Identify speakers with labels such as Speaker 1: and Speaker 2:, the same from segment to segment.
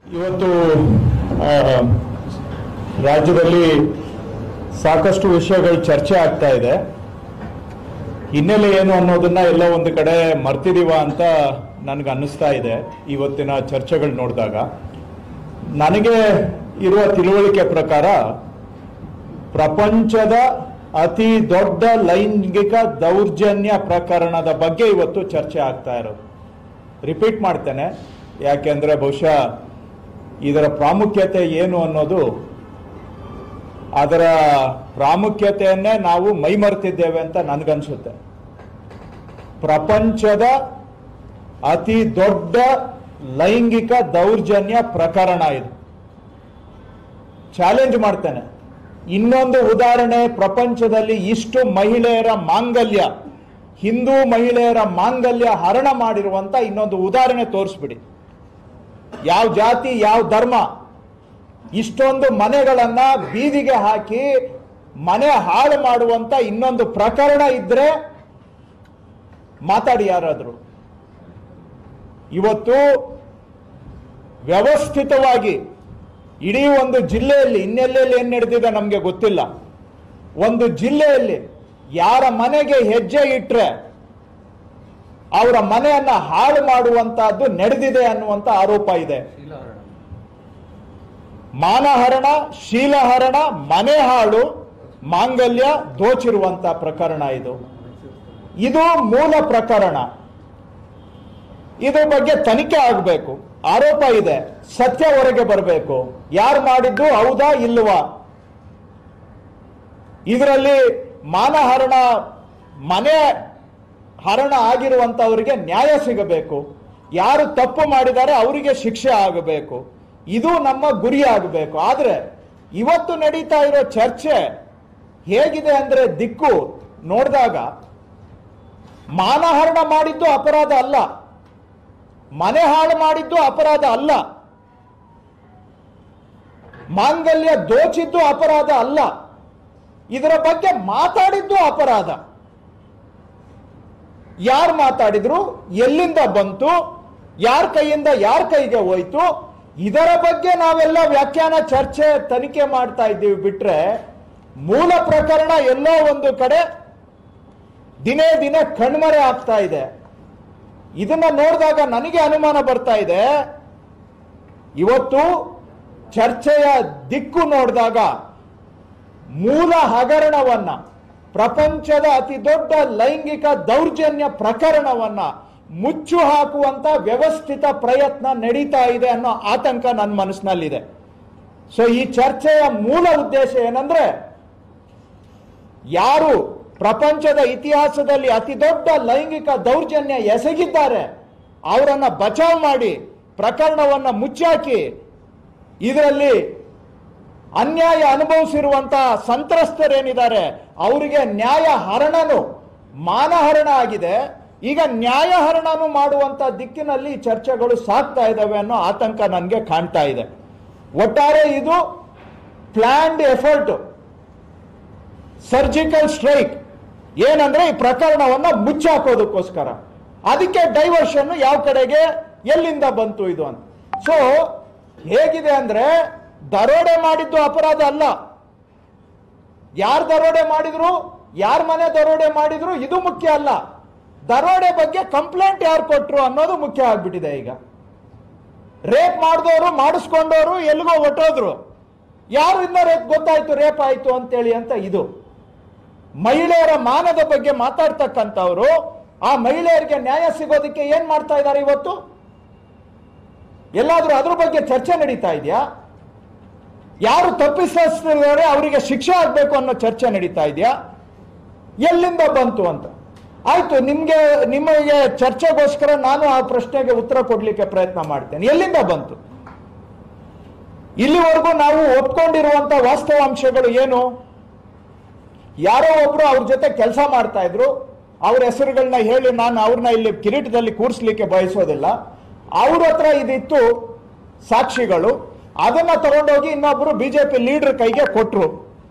Speaker 1: ಇವತ್ತು ರಾಜ್ಯದಲ್ಲಿ ಸಾಕಷ್ಟು ವಿಷಯಗಳು ಚರ್ಚೆ ಆಗ್ತಾ ಇದೆ. ಹಿನ್ನೆಲೆ ಏನು ಅನ್ನೋದನ್ನ ಎಲ್ಲ ಒಂದು ಕಡೆ ಮರ್ತಿದೀವ ಅಂತ ನನಗೆ ಅನ್ನಿಸ್ತಾ ಇದೆ. ಇವತ್ತಿನ ಚರ್ಚೆಗಳು ನೋಡಿದಾಗ ನನಗೆ ಇರುವ ತಿಳುವಳಿಕೆ ಪ್ರಕಾರ ಪ್ರಪಂಚದ ಅತಿ ದೊಡ್ಡ ಲೈಂಗಿಕ ದೌರ್ಜನ್ಯ ಪ್ರಕರಣದ ಬಗ್ಗೆ ಇವತ್ತು ಚರ್ಚೆ ಆಗ್ತಾ ಇರೋದು. ರಿಪೀಟ್ ಮಾಡ್ತೇನೆ, ಯಾಕೆಂದ್ರೆ ಬಹುಶಃ ಇದರ ಪ್ರಾಮುಖ್ಯತೆ ಏನು ಅನ್ನೋದು, ಅದರ ಪ್ರಾಮುಖ್ಯತೆಯನ್ನೇ ನಾವು ಮೈಮರೆತಿದ್ದೇವೆ ಅಂತ ನನಗನ್ಸುತ್ತೆ. ಪ್ರಪಂಚದ ಅತಿ ದೊಡ್ಡ ಲೈಂಗಿಕ ದೌರ್ಜನ್ಯ ಪ್ರಕರಣ ಇದು. ಚಾಲೆಂಜ್ ಮಾಡ್ತೇನೆ. ಇನ್ನೊಂದು ಉದಾಹರಣೆ, ಪ್ರಪಂಚದಲ್ಲಿ ಇಷ್ಟು ಮಹಿಳೆಯರ ಮಾಂಗಲ್ಯ, ಹಿಂದೂ ಮಹಿಳೆಯರ ಮಾಂಗಲ್ಯ ಹರಣ ಮಾಡಿರುವಂತ ಇನ್ನೊಂದು ಉದಾಹರಣೆ ತೋರಿಸ್ಬಿಡಿ. ಯಾವ ಜಾತಿ, ಯಾವ ಧರ್ಮ ಇಷ್ಟೊಂದು ಮನೆಗಳನ್ನ ಬೀದಿಗೆ ಹಾಕಿ ಮನೆ ಹಾಳು ಮಾಡುವಂತ ಇನ್ನೊಂದು ಪ್ರಕರಣ ಇದ್ರೆ ಮಾತಾಡಿ ಯಾರಾದ್ರು. ಇವತ್ತು ವ್ಯವಸ್ಥಿತವಾಗಿ ಇಡೀ ಒಂದು ಜಿಲ್ಲೆಯಲ್ಲಿ, ಇನ್ನೆಲ್ಲೆಲ್ಲಿ ಏನ್ ನಡೆದಿದೆ ನಮ್ಗೆ ಗೊತ್ತಿಲ್ಲ, ಒಂದು ಜಿಲ್ಲೆಯಲ್ಲಿ ಯಾರ ಮನೆಗೆ ಹೆಜ್ಜೆ ಇಟ್ರೆ ಅವರ ಮನೆಯನ್ನ ಹಾಳು ಮಾಡುವಂತಹದ್ದು ನಡೆದಿದೆ ಅನ್ನುವಂತ ಆರೋಪ ಇದೆ. ಮಾನಹರಣ, ಶೀಲಹರಣ, ಮನೆ ಹಾಳು, ಮಾಂಗಲ್ಯ ದೋಚಿರುವಂತ ಪ್ರಕರಣ ಇದು. ಇದು ಮೂಲ ಪ್ರಕರಣ. ಇದ್ರ ಬಗ್ಗೆ ತನಿಖೆ ಆಗಬೇಕು. ಆರೋಪ ಇದೆ, ಸತ್ಯ ಹೊರಗೆ ಬರಬೇಕು. ಯಾರು ಮಾಡಿದ್ದು, ಹೌದಾ ಇಲ್ವಾ? ಇದರಲ್ಲಿ ಮಾನಹರಣ, ಮನೆ ಹರಣ ಆಗಿರುವಂತವರಿಗೆ ನ್ಯಾಯ ಸಿಗಬೇಕು. ಯಾರು ತಪ್ಪು ಮಾಡಿದ್ದಾರೆ ಅವರಿಗೆ ಶಿಕ್ಷೆ ಆಗಬೇಕು. ಇದು ನಮ್ಮ ಗುರಿ ಆಗಬೇಕು. ಆದ್ರೆ ಇವತ್ತು ನಡೀತಾ ಇರೋ ಚರ್ಚೆ ಹೇಗಿದೆ ಅಂದ್ರೆ, ದಿಕ್ಕು ನೋಡಿದಾಗ ಮಾನಹರಣ ಮಾಡಿದ್ದು ಅಪರಾಧ ಅಲ್ಲ, ಮನೆ ಹಾಳು ಮಾಡಿದ್ದು ಅಪರಾಧ ಅಲ್ಲ, ಮಾಂಗಲ್ಯ ದೋಚಿದ್ದು ಅಪರಾಧ ಅಲ್ಲ, ಇದರ ಬಗ್ಗೆ ಮಾತಾಡಿದ್ದು ಅಪರಾಧ. ಯಾರು ಮಾತಾಡಿದ್ರು, ಎಲ್ಲಿಂದ ಬಂತು, ಯಾರ ಕೈಯಿಂದ ಯಾರ ಕೈಗೆ ಹೋಯ್ತು, ಇದರ ಬಗ್ಗೆ ನಾವೆಲ್ಲ ವ್ಯಾಖ್ಯಾನ, ಚರ್ಚೆ, ತನಿಖೆ ಮಾಡ್ತಾ ಇದ್ದೀವಿ. ಬಿಟ್ರೆ ಮೂಲ ಪ್ರಕರಣ ಎಲ್ಲೋ ಒಂದು ಕಡೆ ದಿನೇ ದಿನೇ ಕಣ್ಮರೆ ಆಗ್ತಾ ಇದೆ. ಇದನ್ನ ನೋಡಿದಾಗ ನನಗೆ ಅನುಮಾನ ಬರ್ತಾ ಇದೆ. ಇವತ್ತು ಚರ್ಚೆಯ ದಿಕ್ಕು ನೋಡಿದಾಗ ಮೂಲ ಹಗರಣವನ್ನ, ಪ್ರಪಂಚದ ಅತಿ ದೊಡ್ಡ ಲೈಂಗಿಕ ದೌರ್ಜನ್ಯ ಪ್ರಕರಣವನ್ನ ಮುಚ್ಚು ಹಾಕುವಂತ ವ್ಯವಸ್ಥಿತ ಪ್ರಯತ್ನ ನಡೀತಾ ಇದೆ ಅನ್ನೋ ಆತಂಕ ನನ್ನ ಮನಸ್ಸಿನಲ್ಲಿದೆ. ಸೊ ಈ ಚರ್ಚೆಯ ಮೂಲ ಉದ್ದೇಶ ಏನಂದ್ರೆ, ಯಾರು ಪ್ರಪಂಚದ ಇತಿಹಾಸದಲ್ಲಿ ಅತಿ ದೊಡ್ಡ ಲೈಂಗಿಕ ದೌರ್ಜನ್ಯ ಎಸಗಿದ್ದಾರೆ ಅವರನ್ನ ಬಚಾವ್ ಮಾಡಿ ಪ್ರಕರಣವನ್ನ ಮುಚ್ಚಾಕಿ ಇದರಲ್ಲಿ ಅನ್ಯಾಯ ಅನುಭವಿಸಿರುವಂತಹ ಸಂತ್ರಸ್ತರೇನಿದ್ದಾರೆ ಅವರಿಗೆ ನ್ಯಾಯ ಹರಣನು, ಮಾನಹರಣ ಆಗಿದೆ, ಈಗ ನ್ಯಾಯ ಹರಣನು ಮಾಡುವಂತ ದಿಕ್ಕಿನಲ್ಲಿ ಚರ್ಚೆಗಳು ಸಾಗ್ತಾ ಇದ್ದಾವೆ ಅನ್ನೋ ಆತಂಕ ನನಗೆ ಕಾಣ್ತಾ ಇದೆ. ಒಟ್ಟಾರೆ ಇದು ಪ್ಲಾನ್ಡ್ ಎಫರ್ಟ್, ಸರ್ಜಿಕಲ್ ಸ್ಟ್ರೈಕ್. ಏನಂದ್ರೆ ಈ ಪ್ರಕರಣವನ್ನ ಮುಚ್ಚಾಕೋದಕ್ಕೋಸ್ಕರ. ಅದಕ್ಕೆ ಡೈವರ್ಷನ್ ಯಾವ ಕಡೆಗೆ, ಎಲ್ಲಿಂದ ಬಂತು ಇದು ಅಂತ. ಸೊ ಹೇಗಿದೆ ಅಂದ್ರೆ, ದರೋಡೆ ಮಾಡಿದ್ದು ಅಪರಾಧ ಅಲ್ಲ, ಯಾರು ದರೋಡೆ ಮಾಡಿದ್ರು, ಯಾರ ಮನೆ ದರೋಡೆ ಮಾಡಿದ್ರು ಇದು ಮುಖ್ಯ ಅಲ್ಲ. ದರೋಡೆ ಬಗ್ಗೆ ಕಂಪ್ಲೇಂಟ್ ಯಾರು ಕೊಟ್ರು ಅನ್ನೋದು ಮುಖ್ಯ ಆಗ್ಬಿಟ್ಟಿದೆ. ಈಗ ರೇಪ್ ಮಾಡಿದವರು, ಮಾಡಿಸ್ಕೊಂಡವರು ಎಲ್ಲಿಗೋ ಹೊಟ್ಟೋದ್ರು, ಯಾರು ಇನ್ನ ಗೊತ್ತಾಯ್ತು ರೇಪ್ ಆಯ್ತು ಅಂತೇಳಿ ಅಂತ. ಇದು ಮಹಿಳೆಯರ ಮಾನದ ಬಗ್ಗೆ ಮಾತಾಡ್ತಕ್ಕಂಥವ್ರು, ಆ ಮಹಿಳೆಯರಿಗೆ ನ್ಯಾಯ ಸಿಗೋದಕ್ಕೆ ಏನ್ ಮಾಡ್ತಾ ಇದ್ದಾರೆ ಇವತ್ತು? ಎಲ್ಲಾದ್ರೂ ಅದ್ರ ಬಗ್ಗೆ ಚರ್ಚೆ ನಡೀತಾ ಇದೆಯಾ? ಯಾರು ತಪ್ಪಿಸಿದ್ದಾರೆ ಅವರಿಗೆ ಶಿಕ್ಷೆ ಆಗ್ಬೇಕು ಅನ್ನೋ ಚರ್ಚೆ ನಡೀತಾ ಇದೆಯಾ? ಎಲ್ಲಿಂದ ಬಂತು ಅಂತ. ಆಯ್ತು, ನಿಮಗೆ ಚರ್ಚೆಗೋಸ್ಕರ ನಾನು ಆ ಪ್ರಶ್ನೆಗೆ ಉತ್ತರ ಕೊಡ್ಲಿಕ್ಕೆ ಪ್ರಯತ್ನ ಮಾಡ್ತೇನೆ. ಎಲ್ಲಿಂದ ಬಂತು? ಇಲ್ಲಿವರೆಗೂ ನಾವು ಒಪ್ಕೊಂಡಿರುವಂತ ವಾಸ್ತವಾಂಶಗಳು ಏನು? ಯಾರೋ ಒಬ್ರು ಅವ್ರ ಜೊತೆ ಕೆಲಸ ಮಾಡ್ತಾ ಇದ್ರು, ಅವ್ರ ಹೆಸರುಗಳನ್ನ ಹೇಳಿ ನಾನು ಅವ್ರನ್ನ ಇಲ್ಲಿ ಕಿರೀಟದಲ್ಲಿ ಕೂರಿಸ್ಲಿಕ್ಕೆ ಬಯಸೋದಿಲ್ಲ. ಅವ್ರ ಹತ್ರ ಇದಿತ್ತು ಸಾಕ್ಷಿಗಳು, ಅದನ್ನ ತಗೊಂಡೋಗಿ ಇನ್ನೊಬ್ರು ಬಿಜೆಪಿ ಲೀಡರ್ ಕೈಗೆ ಕೊಟ್ರು.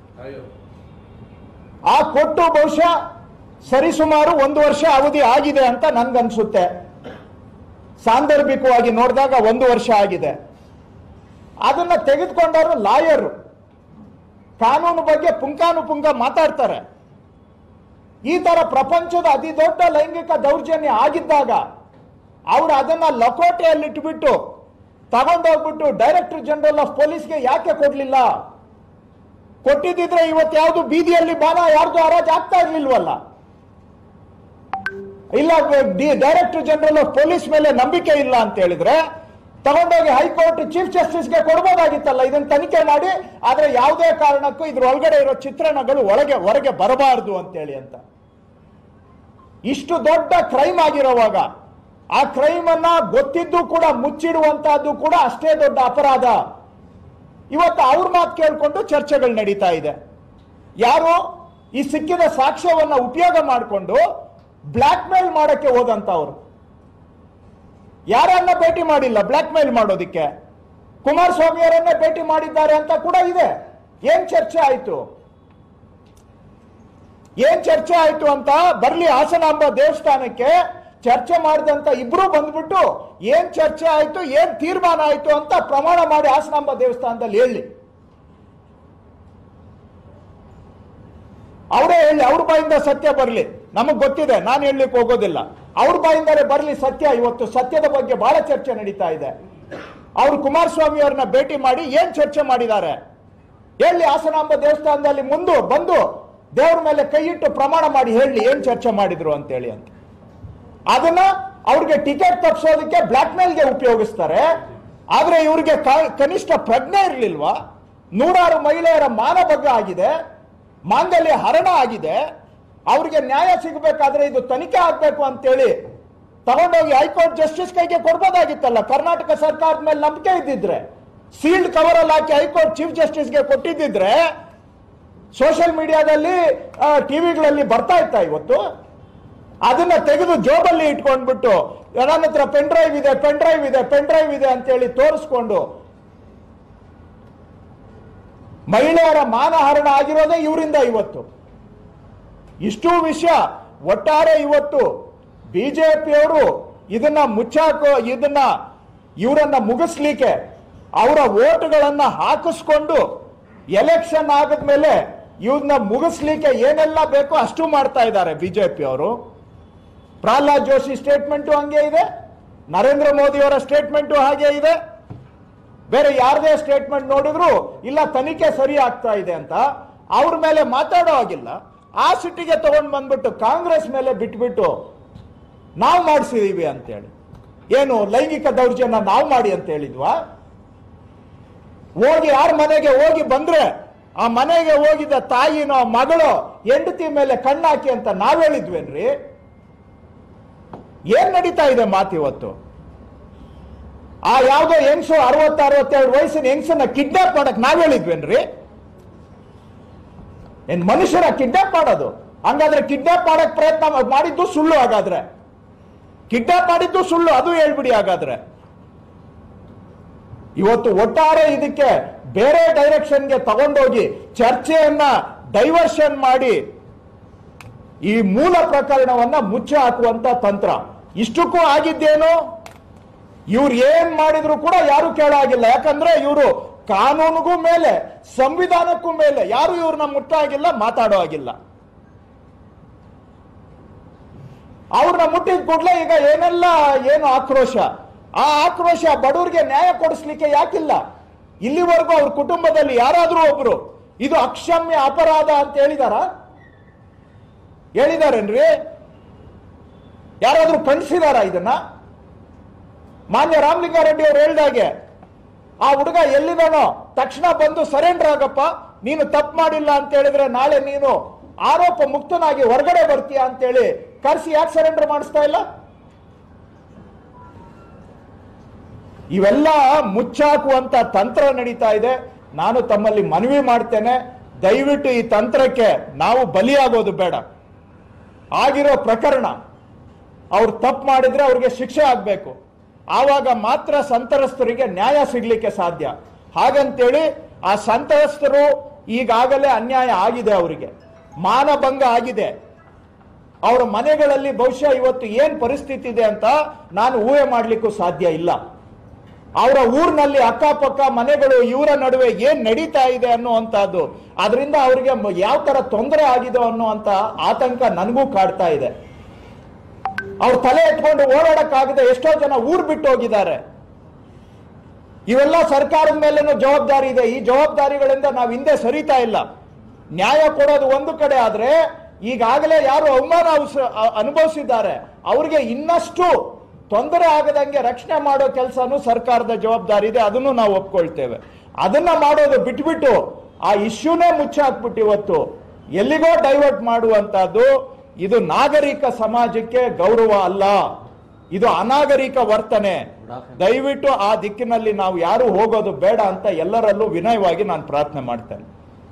Speaker 1: ಆ ಕೊಟ್ಟು ಬಹುಶಃ ಸರಿಸುಮಾರು 1 ವರ್ಷ ಅವಧಿ ಆಗಿದೆ ಅಂತ ನನ್ಗನ್ಸುತ್ತೆ. ಸಾಂದರ್ಭಿಕವಾಗಿ ನೋಡಿದಾಗ 1 ವರ್ಷ ಆಗಿದೆ. ಅದನ್ನ ತೆಗೆದುಕೊಂಡವರು ಲಾಯರ್, ಕಾನೂನು ಬಗ್ಗೆ ಪುಂಖಾನುಪುಂಖ ಮಾತಾಡ್ತಾರೆ. ಈ ತರ ಪ್ರಪಂಚದ ಅತಿ ದೊಡ್ಡ ಲೈಂಗಿಕ ದೌರ್ಜನ್ಯ ಆಗಿದ್ದಾಗ ಅವರು ಅದನ್ನ ಲಕೋಟೆಯಲ್ಲಿಟ್ಟುಬಿಟ್ಟು ತಗೊಂಡೋಗ್ಬಿಟ್ಟು ಡೈರೆಕ್ಟರ್ ಜನರಲ್ ಆಫ್ ಪೊಲೀಸ್ಗೆ ಯಾಕೆ ಕೊಡ್ಲಿಲ್ಲ? ಕೊಟ್ಟಿದ್ದಿದ್ರೆ ಇವತ್ತು ಯಾವುದು ಬೀದಿಯಲ್ಲಿ ಬಾನ ಯಾರ್ದು ಹರಾಜ್ ಆಗ್ತಾ ಇರ್ಲಿಲ್ವಲ್ಲ. ಇಲ್ಲ, ಡೈರೆಕ್ಟರ್ ಜನರಲ್ ಆಫ್ ಪೊಲೀಸ್ ಮೇಲೆ ನಂಬಿಕೆ ಇಲ್ಲ ಅಂತ ಹೇಳಿದ್ರೆ ತಗೊಂಡೋಗಿ ಹೈಕೋರ್ಟ್ ಚೀಫ್ ಜಸ್ಟಿಸ್ಗೆ ಕೊಡ್ಬೋದಾಗಿತ್ತಲ್ಲ, ಇದನ್ನ ತನಿಖೆ ಮಾಡಿ. ಆದ್ರೆ ಯಾವುದೇ ಕಾರಣಕ್ಕೂ ಇದ್ರ ಒಳಗಡೆ ಇರೋ ಚಿತ್ರಣಗಳು ಹೊರಗೆ ಬರಬಾರದು ಅಂತೇಳಿ ಅಂತ. ಇಷ್ಟು ದೊಡ್ಡ ಕ್ರೈಮ್ ಆಗಿರೋವಾಗ ಆ ಕ್ರೈಮ್ ಅನ್ನ ಗೊತ್ತಿದ್ದು ಕೂಡ ಮುಚ್ಚಿಡುವಂತಹದ್ದು ಕೂಡ ಅಷ್ಟೇ ದೊಡ್ಡ ಅಪರಾಧ. ಇವತ್ತು ಅವ್ರ ಮಾತು ಕೇಳಿಕೊಂಡು ಚರ್ಚೆಗಳು ನಡೀತಾ ಇದೆ. ಯಾರು ಈ ಸಿಕ್ಕಿದ ಸಾಕ್ಷ್ಯವನ್ನ ಉಪಯೋಗ ಮಾಡಿಕೊಂಡು ಬ್ಲಾಕ್ ಮೇಲ್ ಮಾಡಕ್ಕೆ ಹೋದಂತವ್ರು ಯಾರನ್ನ ಭೇಟಿ ಮಾಡಿಲ್ಲ. ಬ್ಲಾಕ್ ಮೇಲ್ ಮಾಡೋದಿಕ್ಕೆ ಕುಮಾರಸ್ವಾಮಿ ಅವರನ್ನೇ ಭೇಟಿ ಮಾಡಿದ್ದಾರೆ ಅಂತ ಕೂಡ ಇದೆ. ಏನ್ ಚರ್ಚೆ ಆಯ್ತು? ಏನ್ ಚರ್ಚೆ ಆಯ್ತು ಅಂತ ಬರ್ಲಿ ಹಾಸನಾಂಬ ದೇವಸ್ಥಾನಕ್ಕೆ ಚರ್ಚೆ ಮಾಡಿದಂತ ಇಬ್ರು ಬಂದ್ಬಿಟ್ಟು ಏನ್ ಚರ್ಚೆ ಆಯ್ತು, ಏನ್ ತೀರ್ಮಾನ ಆಯ್ತು ಅಂತ ಪ್ರಮಾಣ ಮಾಡಿ ಹಾಸನಾಂಬ ದೇವಸ್ಥಾನದಲ್ಲಿ ಹೇಳಿ. ಅವರೇ ಹೇಳಿ, ಅವ್ರ ಬಾಯಿಂದ ಸತ್ಯ ಬರಲಿ. ನಮಗ್ ಗೊತ್ತಿದೆ, ನಾನು ಹೇಳಲಿಕ್ಕೆ ಹೋಗೋದಿಲ್ಲ. ಅವ್ರ ಬಾಯಿಂದಲೇ ಬರಲಿ ಸತ್ಯ. ಇವತ್ತು ಸತ್ಯದ ಬಗ್ಗೆ ಬಹಳ ಚರ್ಚೆ ನಡೀತಾ ಇದೆ. ಅವರು ಕುಮಾರಸ್ವಾಮಿ ಅವ್ರನ್ನ ಭೇಟಿ ಮಾಡಿ ಏನ್ ಚರ್ಚೆ ಮಾಡಿದ್ದಾರೆ ಹೇಳಿ. ಹಾಸನಾಂಬ ದೇವಸ್ಥಾನದಲ್ಲಿ ಬಂದು ದೇವ್ರ ಮೇಲೆ ಕೈ ಇಟ್ಟು ಪ್ರಮಾಣ ಮಾಡಿ ಹೇಳಿ ಏನ್ ಚರ್ಚೆ ಮಾಡಿದ್ರು ಅಂತೇಳಿ ಅಂತ. ಅದನ್ನ ಅವ್ರಿಗೆ ಟಿಕೆಟ್ ತಪ್ಪಿಸೋದಕ್ಕೆ ಬ್ಲಾಕ್ ಮೇಲ್ಗೆ ಉಪಯೋಗಿಸ್ತಾರೆ. ಆದ್ರೆ ಇವ್ರಿಗೆ ಕನಿಷ್ಠ ಪ್ರಜ್ಞೆ ಇರ್ಲಿಲ್ವಾ? ನೂರಾರು ಮಹಿಳೆಯರ ಮಾನಭಂಗ ಆಗಿದೆ, ಮಾಂಗಲ್ಯ ಹರಣ ಆಗಿದೆ. ಅವ್ರಿಗೆ ನ್ಯಾಯ ಸಿಗಬೇಕಾದ್ರೆ ಇದು ತನಿಖೆ ಆಗ್ಬೇಕು ಅಂತೇಳಿ ತಗೊಂಡೋಗಿ ಹೈಕೋರ್ಟ್ ಜಸ್ಟಿಸ್ ಕೈಗೆ ಕೊಡ್ಬೋದಾಗಿತ್ತಲ್ಲ. ಕರ್ನಾಟಕ ಸರ್ಕಾರದ ಮೇಲೆ ನಂಬಿಕೆ ಇದ್ದಿದ್ರೆ ಸೀಲ್ಡ್ ಕವರ್ ಅಲ್ಲಿ ಹಾಕಿ ಹೈಕೋರ್ಟ್ ಚೀಫ್ ಜಸ್ಟಿಸ್ಗೆ ಕೊಟ್ಟಿದ್ದಿದ್ರೆ ಸೋಷಿಯಲ್ ಮೀಡಿಯಾದಲ್ಲಿ ಟಿವಿಗಳಲ್ಲಿ ಬರ್ತಾ ಇತ್ತ. ಇವತ್ತು ಅದನ್ನ ತೆಗೆದು ಜೋಬಲ್ಲಿ ಇಟ್ಕೊಂಡ್ಬಿಟ್ಟು ನನ್ನ ಹತ್ರ ಪೆನ್ ಡ್ರೈವ್ ಇದೆ ಅಂತೇಳಿ ತೋರಿಸ್ಕೊಂಡು ಮಹಿಳೆಯರ ಮಾನಹರಣ ಆಗಿರೋದೇ ಇವರಿಂದ. ಇವತ್ತು ಇಷ್ಟು ವಿಷಯ ಒಟ್ಟಾರೆ ಇವತ್ತು ಬಿಜೆಪಿಯವರು ಇದನ್ನ ಇವರನ್ನ ಮುಗಿಸ್ಲಿಕ್ಕೆ ಅವರ ಓಟ್ಗಳನ್ನ ಹಾಕಿಸ್ಕೊಂಡು ಎಲೆಕ್ಷನ್ ಆದ್ಮೇಲೆ ಇವ್ರನ್ನ ಮುಗಿಸ್ಲಿಕ್ಕೆ ಏನೆಲ್ಲ ಬೇಕೋ ಅಷ್ಟು ಮಾಡ್ತಾ ಇದ್ದಾರೆ ಬಿಜೆಪಿ ಅವರು. ಪ್ರಹ್ಲಾದ್ ಜೋಶಿ ಸ್ಟೇಟ್ಮೆಂಟು ಹಂಗೆ ಇದೆ, ನರೇಂದ್ರ ಮೋದಿ ಅವರ ಸ್ಟೇಟ್ಮೆಂಟು ಹಾಗೆ ಇದೆ. ಬೇರೆ ಯಾರದೇ ಸ್ಟೇಟ್ಮೆಂಟ್ ನೋಡಿದ್ರು ಇಲ್ಲ ತನಿಖೆ ಸರಿ ಆಗ್ತಾ ಇದೆ ಅಂತ ಅವ್ರ ಮೇಲೆ ಮಾತಾಡೋ ಆಗಿಲ್ಲ. ಆ ಸಿಟ್ಟಿಗೆ ತಗೊಂಡು ಬಂದ್ಬಿಟ್ಟು ಕಾಂಗ್ರೆಸ್ ಮೇಲೆ ಬಿಟ್ಬಿಟ್ಟು ನಾವು ಮಾಡಿಸಿದೀವಿ ಅಂತೇಳಿ. ಏನು ಲೈಂಗಿಕ ದೌರ್ಜನ್ಯ ನಾವು ಮಾಡಿ ಅಂತ ಹೇಳಿದ್ವಾ? ಹೋಗಿ ಯಾರ ಮನೆಗೆ ಹೋಗಿ ಬಂದ್ರೆ ಆ ಮನೆಗೆ ಹೋಗಿದ್ದ ತಾಯಿನೋ ಮಗಳೋ ಹೆಂಡತಿ ಮೇಲೆ ಕಣ್ಣಾಕಿ ಅಂತ ನಾವ್ ಹೇಳಿದ್ವೇನ್ರಿ? ಏನ್ ನಡೀತಾ ಇದೆ ಮಾತಿವತ್ತು? ಆ ಯಾವ್ದೋ ಹೆಂಗ್ಸು 60-62 ವಯಸ್ಸಿನ ಹೆಂಗ್ಸನ್ನ ಕಿಡ್ನಾಪ್ ಮಾಡಕ್ ನಾವ್ ಹೇಳಿದ್ವೇನ್ರಿ? ಏನ್ ಮನುಷ್ಯರ ಕಿಡ್ನಾಪ್ ಮಾಡೋದು? ಹಂಗಾದ್ರೆ ಕಿಡ್ನಾಪ್ ಮಾಡಕ್ ಪ್ರಯತ್ನ ಮಾಡಿದ್ದು ಸುಳ್ಳು. ಹಾಗಾದ್ರೆ ಕಿಡ್ನಾಪ್ ಮಾಡಿದ್ದು ಸುಳ್ಳು, ಅದು ಹೇಳ್ಬಿಡಿ. ಹಾಗಾದ್ರೆ ಇವತ್ತು ಒಟ್ಟಾರೆ ಇದಕ್ಕೆ ಬೇರೆ ಡೈರೆಕ್ಷನ್ಗೆ ತಗೊಂಡೋಗಿ ಚರ್ಚೆಯನ್ನ ಡೈವರ್ಷನ್ ಮಾಡಿ ಈ ಮೂಲ ಪ್ರಕರಣವನ್ನ ಮುಚ್ಚಿ ಹಾಕುವಂತ ತಂತ್ರ. ಇಷ್ಟಕ್ಕೂ ಆಗಿದ್ದೇನು? ಇವ್ರು ಏನ್ ಮಾಡಿದ್ರು ಕೂಡ ಯಾರು ಕೇಳಾಗಿಲ್ಲ. ಯಾಕಂದ್ರೆ ಇವರು ಕಾನೂನಿಗೂ ಮೇಲೆ ಸಂವಿಧಾನಕ್ಕೂ ಮೇಲೆ ಯಾರು ಇವ್ರನ್ನ ಮುಟ್ಟಾಗಿಲ್ಲ, ಮಾತಾಡೋ ಆಗಿಲ್ಲ. ಅವ್ರನ್ನ ಮುಟ್ಟಿದ ಕೂಡಲೇ ಈಗ ಏನು ಆಕ್ರೋಶ. ಆ ಆಕ್ರೋಶ ಬಡವರಿಗೆ ನ್ಯಾಯ ಕೊಡಿಸ್ಲಿಕ್ಕೆ ಯಾಕಿಲ್ಲ? ಇಲ್ಲಿವರೆಗೂ ಅವ್ರ ಕುಟುಂಬದಲ್ಲಿ ಯಾರಾದ್ರೂ ಒಬ್ರು ಇದು ಅಕ್ಷಮ್ಯ ಅಪರಾಧ ಅಂತ ಹೇಳಿದಾರೇನ್ರಿ? ಯಾರಾದ್ರೂ ಖಂಡಿಸಿದಾರ ಇದನ್ನ? ಮಾನ್ಯ ರಾಮಲಿಂಗಾರೆಡ್ಡಿ ಅವರು ಹೇಳಿದಾಗೆ ಆ ಹುಡುಗ ಎಲ್ಲಿದಾನೋ ತಕ್ಷಣ ಬಂದು ಸರೆಂಡರ್ ಆಗಪ್ಪ, ನೀನು ತಪ್ಪು ಮಾಡಿಲ್ಲ ಅಂತ ಹೇಳಿದ್ರೆ ನಾಳೆ ನೀನು ಆರೋಪ ಮುಕ್ತನಾಗಿ ಹೊರಗಡೆ ಬರ್ತೀಯ ಅಂತೇಳಿ ಕರೆಸಿ ಯಾಕೆ ಸರೆಂಡರ್ ಮಾಡಿಸ್ತಾ ಇಲ್ಲ? ಇವೆಲ್ಲ ಮುಚ್ಚಾಕುವಂತ ತಂತ್ರ ನಡೀತಾ ಇದೆ. ನಾನು ತಮ್ಮಲ್ಲಿ ಮನವಿ ಮಾಡ್ತೇನೆ, ದಯವಿಟ್ಟು ಈ ತಂತ್ರಕ್ಕೆ ನಾವು ಬಲಿಯಾಗೋದು ಬೇಡ. ಆಗಿರೋ ಪ್ರಕರಣ ಅವ್ರು ತಪ್ಪು ಮಾಡಿದ್ರೆ ಅವ್ರಿಗೆ ಶಿಕ್ಷೆ ಆಗ್ಬೇಕು. ಆವಾಗ ಮಾತ್ರ ಸಂತ್ರಸ್ತರಿಗೆ ನ್ಯಾಯ ಸಿಗ್ಲಿಕ್ಕೆ ಸಾಧ್ಯ. ಹಾಗಂತೇಳಿ ಆ ಸಂತ್ರಸ್ತರು ಈಗಾಗಲೇ ಅನ್ಯಾಯ ಆಗಿದೆ, ಅವರಿಗೆ ಮಾನಭಂಗ ಆಗಿದೆ. ಅವರ ಮನೆಗಳಲ್ಲಿ ಬಹುಶಃ ಇವತ್ತು ಏನ್ ಪರಿಸ್ಥಿತಿ ಇದೆ ಅಂತ ನಾನು ಊಹೆ ಮಾಡ್ಲಿಕ್ಕೂ ಸಾಧ್ಯ ಇಲ್ಲ. ಅವರ ಊರಿನಲ್ಲಿ ಅಕ್ಕಪಕ್ಕ ಮನೆಗಳು ಇವರ ನಡುವೆ ಏನ್ ನಡೀತಾ ಇದೆ ಅನ್ನುವಂಥದ್ದು, ಅದರಿಂದ ಅವರಿಗೆ ಯಾವ ತರ ತೊಂದರೆ ಆಗಿದೆ ಅನ್ನುವಂತ ಆತಂಕ ನನಗೂ ಕಾಡ್ತಾ ಇದೆ. ಅವ್ರ ತಲೆ ಎತ್ಕೊಂಡು ಓಡಾಡಕ್ಕಾಗದೆ ಎಷ್ಟೋ ಜನ ಊರ್ ಬಿಟ್ಟು ಹೋಗಿದ್ದಾರೆ. ಇವೆಲ್ಲ ಸರ್ಕಾರದ ಮೇಲೇನೂ ಜವಾಬ್ದಾರಿ ಇದೆ. ಈ ಜವಾಬ್ದಾರಿಗಳಿಂದ ನಾವು ಹಿಂದೆ ಸರಿತಾ ಇಲ್ಲ. ನ್ಯಾಯ ಕೊಡೋದು ಒಂದು ಕಡೆ ಆದ್ರೆ, ಈಗಾಗಲೇ ಯಾರು ಅವಮಾನ ಅನುಭವಿಸಿದ್ದಾರೆ ಅವ್ರಿಗೆ ಇನ್ನಷ್ಟು ತೊಂದರೆ ಆಗದಂಗೆ ರಕ್ಷಣೆ ಮಾಡೋ ಕೆಲಸನೂ ಸರ್ಕಾರದ ಜವಾಬ್ದಾರಿ ಇದೆ. ಅದನ್ನು ನಾವು ಒಪ್ಕೊಳ್ತೇವೆ. ಅದನ್ನ ಮಾಡೋದು ಬಿಟ್ಬಿಟ್ಟು ಆ ಇಶ್ಯೂನೇ ಮುಚ್ಚಾಕ್ಬಿಟ್ಟು ಇವತ್ತು ಎಲ್ಲಿಗೋ ಡೈವರ್ಟ್ ಮಾಡುವಂತದ್ದು, ಇದು ನಾಗರಿಕ ಸಮಾಜಕ್ಕೆ ಗೌರವ ಅಲ್ಲ, ಇದು ಅನಾಗರಿಕ ವರ್ತನೆ. ದಯವಿಟ್ಟು ಆ ದಿಕ್ಕಿನಲ್ಲಿ ನಾವು ಯಾರು ಹೋಗೋದು ಬೇಡ ಅಂತ ಎಲ್ಲರಲ್ಲೂ ವಿನಯವಾಗಿ ನಾನು ಪ್ರಾರ್ಥನೆ ಮಾಡ್ತೇನೆ.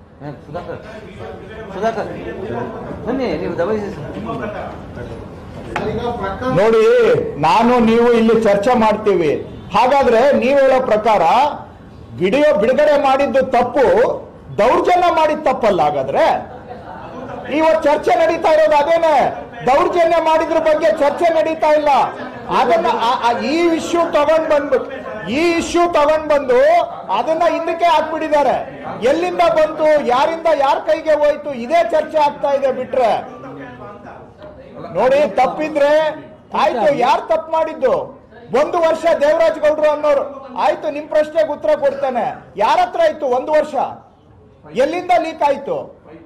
Speaker 1: ನೋಡಿ, ನಾನು ನೀವು ಇಲ್ಲಿ ಚರ್ಚೆ ಮಾಡ್ತೀವಿ. ಹಾಗಾದ್ರೆ ನೀವು ಹೇಳೋ ಪ್ರಕಾರ ವಿಡಿಯೋ ಬಿಡುಗಡೆ ಮಾಡಿದ್ದು ತಪ್ಪು, ದೌರ್ಜನ್ಯ ಮಾಡಿದ ತಪ್ಪಲ್ಲ. ಹಾಗಾದ್ರೆ ಇವತ್ತು ಚರ್ಚೆ ನಡೀತಾ ಇರೋದು ಅದೇನೆ. ದೌರ್ಜನ್ಯ ಮಾಡಿದ್ರ ಬಗ್ಗೆ ಚರ್ಚೆ ನಡೀತಾ ಇಲ್ಲ. ಅದನ್ನ ಈ ಇಶ್ಯೂ ತಗೊಂಡ್ ಬಂದು ಅದನ್ನ ಹಿಂದಕ್ಕೆ ಹಾಕ್ಬಿಟ್ಟಿದ್ದಾರೆ. ಎಲ್ಲಿಂದ ಬಂತು, ಯಾರಿಂದ ಯಾರ ಕೈಗೆ ಹೋಯ್ತು, ಇದೇ ಚರ್ಚೆ ಆಗ್ತಾ ಇದೆ. ಬಿಟ್ರೆ ನೋಡಿ, ತಪ್ಪಿದ್ರೆ ಆಯ್ತು, ಯಾರು ತಪ್ಪು ಮಾಡಿದ್ದು? 1 ವರ್ಷ ದೇವರಾಜ್ ಗೌಡ್ರು ಅನ್ನೋರು, ಆಯ್ತು ನಿಮ್ ಪ್ರಶ್ನೆಗೆ ಉತ್ತರ ಕೊಡ್ತೇನೆ. ಯಾರ ಹತ್ರ ಇತ್ತು 1 ವರ್ಷ? ಎಲ್ಲಿಂದ ಲೀಕ್ ಆಯ್ತು?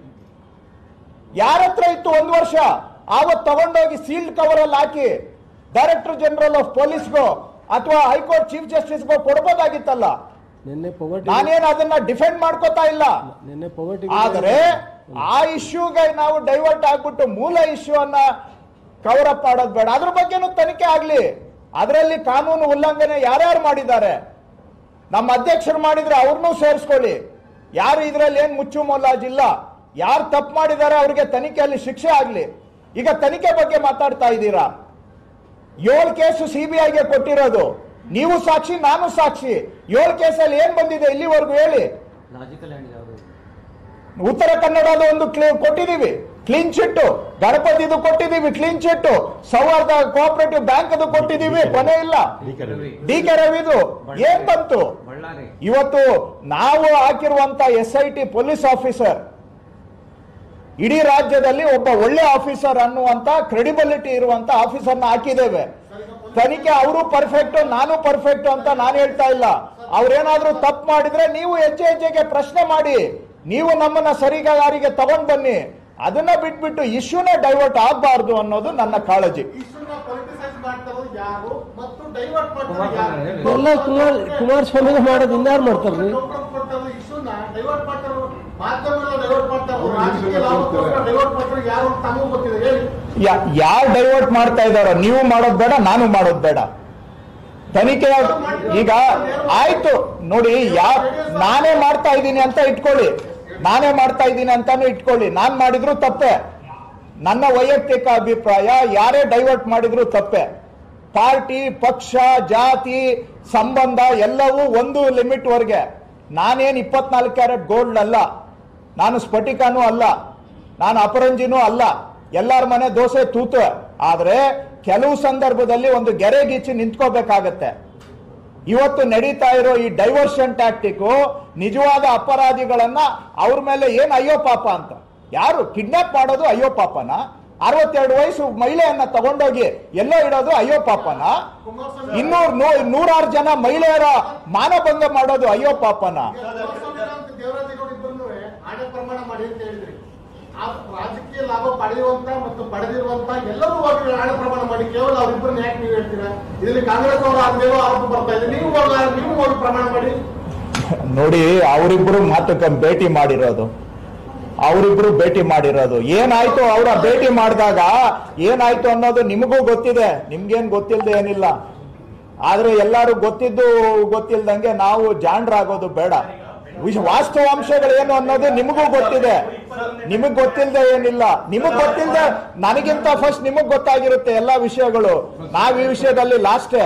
Speaker 1: ಯಾರ ಹತ್ರ ಇತ್ತು 1 ವರ್ಷ? ಆವತ್ತು ತಗೊಂಡೋಗಿ ಸೀಲ್ಡ್ ಕವರ್ ಅಲ್ಲಿ ಹಾಕಿ ಡೈರೆಕ್ಟರ್ ಜನರಲ್ ಆಫ್ ಪೊಲೀಸ್ಗೋ ಅಥವಾ ಹೈಕೋರ್ಟ್ ಚೀಫ್ ಜಸ್ಟಿಸ್ಗೋ ಕೊಡ್ಬೋದಾಗಿತ್ತಲ್ಲ. ನಾನೇನು ಅದನ್ನ ಡಿಫೆಂಡ್ ಮಾಡ್ಕೋತಾ ಇಲ್ಲ. ಆದ್ರೆ ಆ ಇಶ್ಯೂಗೆ ನಾವು ಡೈವರ್ಟ್ ಆಗ್ಬಿಟ್ಟು ಮೂಲ ಇಶ್ಯೂ ಅನ್ನ ಕವರ್ ಅಪ್ ಮಾಡೋದು ಬೇಡ. ಅದ್ರ ಬಗ್ಗೆನೂ ತನಿಖೆ ಆಗ್ಲಿ. ಅದರಲ್ಲಿ ಕಾನೂನು ಉಲ್ಲಂಘನೆ ಯಾರ್ಯಾರು ಮಾಡಿದ್ದಾರೆ, ನಮ್ಮ ಅಧ್ಯಕ್ಷರು ಮಾಡಿದ್ರೆ ಅವ್ರನ್ನೂ ಸೇರಿಸ್ಕೊಳ್ಳಿ. ಯಾರು ಇದ್ರಲ್ಲಿ ಏನ್ ಮುಚ್ಚು ಮೊಲಾಜಿಲ್ಲ. ಯಾರು ತಪ್ಪು ಮಾಡಿದ್ದಾರೆ ಅವ್ರಿಗೆ ತನಿಖೆಯಲ್ಲಿ ಶಿಕ್ಷೆ ಆಗ್ಲಿ. ಈಗ ತನಿಖೆ ಬಗ್ಗೆ ಮಾತಾಡ್ತಾ ಇದ್ದೀರಾ. 7 ಕೇಸು ಸಿಬಿಐಗೆ ಕೊಟ್ಟಿರೋದು, ನೀವು ಸಾಕ್ಷಿ, ನಾನು ಸಾಕ್ಷಿ. 7 ಕೇಸಲ್ಲಿ ಏನ್ ಬಂದಿದೆ ಇಲ್ಲಿವರೆಗೂ ಹೇಳಿ. ಉತ್ತರ ಕನ್ನಡದ ಒಂದು ಕೊಟ್ಟಿದೀವಿ ಕ್ಲೀನ್ ಚಿಟ್, ಗಣಪತಿದು ಕೊಟ್ಟಿದೀವಿ ಕ್ಲೀನ್ ಚಿಟ್, ಸೌಹಾರ್ದ ಕೋಆಪರೇಟಿವ್ ಬ್ಯಾಂಕ್ ಅದು ಕೊಟ್ಟಿದೀವಿ, ಕೊನೆ ಇಲ್ಲ. ಡಿ ಕೆ ರವಿದು ಏನ್ ಬಂತು? ಇವತ್ತು ನಾವು ಹಾಕಿರುವಂತ SIT ಪೊಲೀಸ್ ಆಫೀಸರ್ ಇಡೀ ರಾಜ್ಯದಲ್ಲಿ ಒಬ್ಬ ಒಳ್ಳೆ ಆಫೀಸರ್ ಅನ್ನುವಂತ ಕ್ರೆಡಿಬಿಲಿಟಿ ಇರುವಂತ ಆಫೀಸರ್ನ ಹಾಕಿದ್ದೇವೆ. ತನಿಖೆ ಅವರು ಪರ್ಫೆಕ್ಟ್, ನಾನು ಪರ್ಫೆಕ್ಟ್ ಅಂತ ನಾನು ಹೇಳ್ತಾ ಇಲ್ಲ. ಅವ್ರೇನಾದ್ರೂ ತಪ್ಪು ಮಾಡಿದ್ರೆ ನೀವು ಹೆಜ್ಜೆಗೆ ಪ್ರಶ್ನೆ ಮಾಡಿ, ನೀವು ನಮ್ಮನ್ನ ಸರಿಗಾರಿಗೆ ತಗೊಂಡ್ ಬನ್ನಿ. ಅದನ್ನ ಬಿಟ್ಬಿಟ್ಟು ಇಶ್ಯೂನೇ ಡೈವರ್ಟ್ ಆಗಬಾರ್ದು ಅನ್ನೋದು ನನ್ನ ಕಾಳಜಿ.
Speaker 2: ಕುಮಾರಸ್ವಾಮಿ ಮಾಡೋದು ಇನ್ಯಾರು ಮಾಡ್ತಾರ್ರಿ?
Speaker 1: ಯಾರು ಡೈವರ್ಟ್ ಮಾಡ್ತಾ ಇದ್ದಾರೋ ನೀವು ಮಾಡೋದು ಬೇಡ, ನಾನು ಮಾಡೋದು ಬೇಡ. ತನಿಖೆ ಈಗ ಆಯ್ತು ನೋಡಿ, ನಾನೇ ಮಾಡ್ತಾ ಇದ್ದೀನಿ ಅಂತ ಇಟ್ಕೊಳ್ಳಿ, ನಾನೇ ಮಾಡ್ತಾ ಇದ್ದೀನಿ ಅಂತಾನು ಇಟ್ಕೊಳ್ಳಿ. ನಾನ್ ಮಾಡಿದ್ರು ತಪ್ಪೆ. ನನ್ನ ವೈಯಕ್ತಿಕ ಅಭಿಪ್ರಾಯ, ಯಾರೇ ಡೈವರ್ಟ್ ಮಾಡಿದ್ರು ತಪ್ಪೆ. ಪಾರ್ಟಿ, ಪಕ್ಷ, ಜಾತಿ, ಸಂಬಂಧ ಎಲ್ಲವೂ ಒಂದು ಲಿಮಿಟ್ ವರೆಗೆ. ನಾನೇನ್ 24 ಕ್ಯಾರೆಟ್ ಗೋಲ್ಡ್ ಅಲ್ಲ, ನಾನು ಸ್ಫಟಿಕನೂ ಅಲ್ಲ, ನಾನು ಅಪರಂಜಿನೂ ಅಲ್ಲ. ಎಲ್ಲರ ಮನೆ ದೋಸೆ ತೂತು. ಆದ್ರೆ ಕೆಲವು ಸಂದರ್ಭದಲ್ಲಿ ಒಂದು ಗೆರೆಗೀಚಿ ನಿಂತ್ಕೋಬೇಕಾಗತ್ತೆ. ಇವತ್ತು ನಡೀತಾ ಇರೋ ಈ ಡೈವರ್ಷನ್ ಟ್ಯಾಕ್ಟಿಕ್ ನಿಜವಾದ ಅಪರಾಧಿಗಳನ್ನ ಅವ್ರ ಮೇಲೆ ಏನ್ ಅಯ್ಯೋ ಪಾಪ ಅಂತ. ಯಾರು ಕಿಡ್ನಾಪ್ ಮಾಡೋದು ಅಯ್ಯೋ ಪಾಪನ? 62 ವಯಸ್ಸು ಮಹಿಳೆಯನ್ನ ತಗೊಂಡೋಗಿ ಎಲ್ಲೋ ಇಡೋದು ಅಯ್ಯೋ ಪಾಪನ? 100 ಜನ ಮಹಿಳೆಯರ ಮಾನಭಂಗ ಮಾಡೋದು ಅಯ್ಯೋ ಪಾಪನ?
Speaker 3: ರಾಜಕೀಯ ಲಾಭ ಪಡೆಯುವಂತ ಮತ್ತು ಪಡೆದಿರುವಂತ ಎಲ್ಲರೂ ಆಣ ಪ್ರಮಾಣ ಮಾಡಿ ಕೇವಲ ಅವರಿಬ್ಬರನ್ನ ಯಾಕೆ ನೀವು ಹೇಳ್ತೀರಾ? ಇದರಲ್ಲಿ ಕಾಂಗ್ರೆಸ್ ಅವರು ಆದ್ಮೇಲೆ ಆರೋಪ ಬರ್ತಾ ಇದೆ. ನೀವು ಪ್ರಮಾಣ ಮಾಡಿ
Speaker 1: ನೋಡಿ. ಅವರಿಬ್ರು ಮಾತುಕ ಭೇಟಿ ಮಾಡಿರೋದು ಏನಾಯ್ತು? ಅವರ ಭೇಟಿ ಮಾಡಿದಾಗ ಏನಾಯ್ತು ಅನ್ನೋದು ನಿಮಗೂ ಗೊತ್ತಿದೆ, ನಿಮ್ಗೇನ್ ಗೊತ್ತಿಲ್ಲದೆ ಏನಿಲ್ಲ. ಆದ್ರೆ ಎಲ್ಲರೂ ಗೊತ್ತಿಲ್ದಂಗೆ ನಾವು ಜಾಣರಾಗೋದು ಬೇಡ. ವಾಸ್ತವಾಂಶಗಳೇನು ಅನ್ನೋದು ನಿಮಗೂ ಗೊತ್ತಿದೆ, ನಿಮಗ್ ಗೊತ್ತಿಲ್ಲದೆ ಏನಿಲ್ಲ. ನಿಮಗ್ ಗೊತ್ತಿಲ್ಲದೆ ನನಗಿಂತ ಫಸ್ಟ್ ನಿಮಗ್ ಗೊತ್ತಾಗಿರುತ್ತೆ ಎಲ್ಲಾ ವಿಷಯಗಳು. ನಾವ್ ಈ ವಿಷಯದಲ್ಲಿ ಲಾಸ್ಟೇ.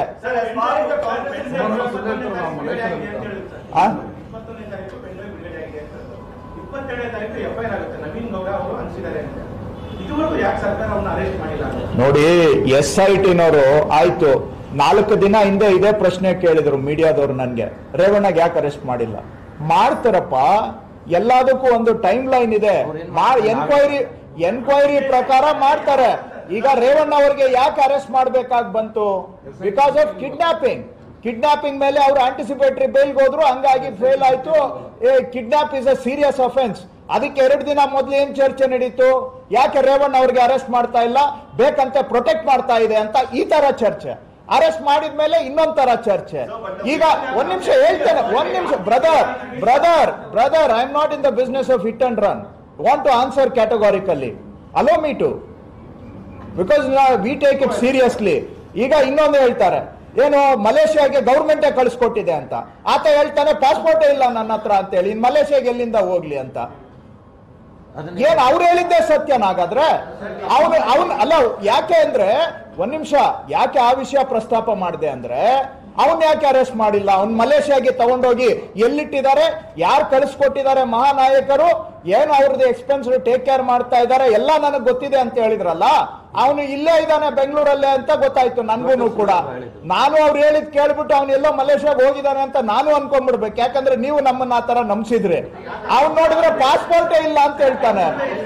Speaker 1: ನೋಡಿ, SIT ನವರು ಆಯ್ತು, 4 ದಿನ ಹಿಂದೆ ಇದೇ ಪ್ರಶ್ನೆ ಕೇಳಿದ್ರು ಮೀಡಿಯಾದವ್ರು ನನ್ಗೆ, ರೇವಣ್ಣಗೆ ಯಾಕೆ ಅರೆಸ್ಟ್ ಮಾಡಿಲ್ಲ? ಮಾಡ್ತಾರಪ್ಪ, ಎಲ್ಲದಕ್ಕೂ ಒಂದು ಟೈಮ್ ಲೈನ್ ಇದೆ. ಎನ್ಕ್ವೈರಿ ಪ್ರಕಾರ ಮಾಡ್ತಾರೆ. ಈಗ ರೇವಣ್ಣ ಅವ್ರಿಗೆ ಯಾಕೆ ಅರೆಸ್ಟ್ ಮಾಡ್ಬೇಕಾಗಿ ಬಂತು? ಬಿಕಾಸ್ ಆಫ್ ಕಿಡ್ನಾಪಿಂಗ್ ಮೇಲೆ ಅವರು ಆಂಟಿಸಿಪೇಟರಿ ಬೇಲ್ಗೆ ಹೋದ್ರು, ಹಂಗಾಗಿ ಫೇಲ್ ಆಯ್ತು. Kidnap is a serious offence. ಅದಕ್ಕೆ 2 ದಿನ ಮೊದಲು ಏನ್ ಚರ್ಚೆ ನಡೀತು? ಯಾಕೆ ರೇವಣ್ಣ ಅವ್ರಿಗೆ ಅರೆಸ್ಟ್ ಮಾಡ್ತಾ ಇಲ್ಲ, ಬೇಕಂತೆ ಪ್ರೊಟೆಕ್ಟ್ ಮಾಡ್ತಾ ಇದೆ ಅಂತ ಈ ತರ ಚರ್ಚೆ. ಅರೆಸ್ಟ್ ಮಾಡಿದ್ಮೇಲೆ ಇನ್ನೊಂದ್ ತರ ಚರ್ಚೆ. ಈಗ ಒಂದ್ ನಿಮಿಷ ಹೇಳ್ತೇನೆ, ಒಂದ್ ನಿಮಿಷ. Brother, I am not in the business of hit and run. Want to answer categorically. Allow me to, because we take it seriously. ಈಗ ಇನ್ನೊಂದು ಹೇಳ್ತಾರೆ, ಏನು ಮಲೇಷ್ಯಾಗೆ ಗೌರ್ಮೆಂಟೇ ಕಳಿಸ್ಕೊಟ್ಟಿದೆ ಅಂತ. ಆತ ಹೇಳ್ತಾನೆ ಪಾಸ್ಪೋರ್ಟೇ ಇಲ್ಲ ನನ್ನ ಹತ್ರ ಅಂತ ಹೇಳಿ, ಇನ್ ಮಲೇಷ್ಯಾಗೆ ಎಲ್ಲಿಂದ ಹೋಗ್ಲಿ ಅಂತ. ಏನ್ ಅವ್ರು ಹೇಳಿದ್ದೆ ಸತ್ಯನಾಗಾದ್ರೆ? ಅವನು ಅಲ್ಲ, ಯಾಕೆ ಅಂದ್ರೆ ಒಂದ್ ನಿಮಿಷ, ಯಾಕೆ ಆ ವಿಷಯ ಪ್ರಸ್ತಾಪ ಮಾಡಿದೆ ಅಂದ್ರೆ, ಅವನ್ ಯಾಕೆ ಅರೆಸ್ಟ್ ಮಾಡಿಲ್ಲ? ಅವ್ನ್ ಮಲೇಷ್ಯಾಗೆ ತಗೊಂಡೋಗಿ ಎಲ್ಲಿಟ್ಟಿದ್ದಾರೆ, ಯಾರು ಕಳಿಸ್ಕೊಟ್ಟಿದ್ದಾರೆ ಮಹಾನಾಯಕರು, ಏನು ಅವ್ರದ್ದು ಎಕ್ಸ್ಪೆನ್ಸ್ ಟೇಕ್ ಕೇರ್ ಮಾಡ್ತಾ ಇದ್ದಾರೆ, ಎಲ್ಲ ನನಗೆ ಗೊತ್ತಿದೆ ಅಂತ ಹೇಳಿದ್ರಲ್ಲ. ಅವನು ಇಲ್ಲೇ ಇದ್ದಾನೆ ಬೆಂಗಳೂರಲ್ಲೇ ಅಂತ ಗೊತ್ತಾಯ್ತು ನನ್ಗೂ ಕೂಡ. ನಾನು ಅವ್ರು ಹೇಳಿದ್ ಕೇಳ್ಬಿಟ್ಟು ಅವ್ನು ಎಲ್ಲೋ ಮಲೇಷ್ಯಾಗೆ ಹೋಗಿದ್ದಾನೆ ಅಂತ ನಾನು ಅನ್ಕೊಂಡ್ಬಿಡ್ಬೇಕು. ಯಾಕಂದ್ರೆ ನೀವು ನಮ್ಮನ್ನ ಆ ತರ ನಂಬಿಸಿದ್ರಿ. ಅವ್ನು ನೋಡಿದ್ರೆ ಪಾಸ್ಪೋರ್ಟೇ ಇಲ್ಲ ಅಂತ ಹೇಳ್ತಾನೆ.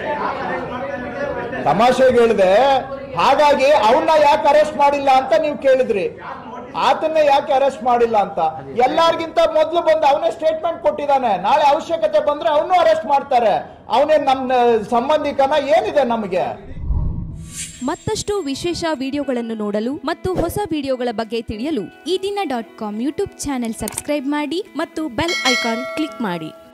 Speaker 1: ತಮಾಷೆಗೆ ಹೇಳಿದೆ. ಹಾಗಾಗಿ ಅವನ್ನ ಯಾಕೆ ಅರೆಸ್ಟ್ ಮಾಡಿಲ್ಲ ಅಂತ ನೀವು ಕೇಳಿದ್ರಿ. ಆತನ್ನ ಯಾಕೆ ಅರೆಸ್ಟ್ ಮಾಡಿಲ್ಲ ಅಂತ ಎಲ್ಲಾರ್ಗಿಂತ ಮೊದಲು ಬಂದು ಅವನೇ ಸ್ಟೇಟ್ಮೆಂಟ್ ಕೊಟ್ಟಿದ್ದಾನೆ. ನಾಳೆ ಅವಶ್ಯಕತೆ ಬಂದ್ರೆ ಅವನು ಅರೆಸ್ಟ್ ಮಾಡ್ತಾರೆ. ಅವನೇ ನಮ್ಮ ಸಂಬಂಧಿಕನ, ಏನಿದೆ ನಮಗೆ?
Speaker 4: ಮತ್ತಷ್ಟು ವಿಶೇಷ ವಿಡಿಯೋಗಳನ್ನು ನೋಡಲು ಮತ್ತು ಹೊಸ ವಿಡಿಯೋಗಳ ಬಗ್ಗೆ ತಿಳಿಯಲು
Speaker 5: ಈ ದಿನ .com ಯೂಟ್ಯೂಬ್ ಚಾನೆಲ್ ಸಬ್ಸ್ಕ್ರೈಬ್ ಮಾಡಿ ಮತ್ತು ಬೆಲ್ ಐಕಾನ್ ಕ್ಲಿಕ್ ಮಾಡಿ.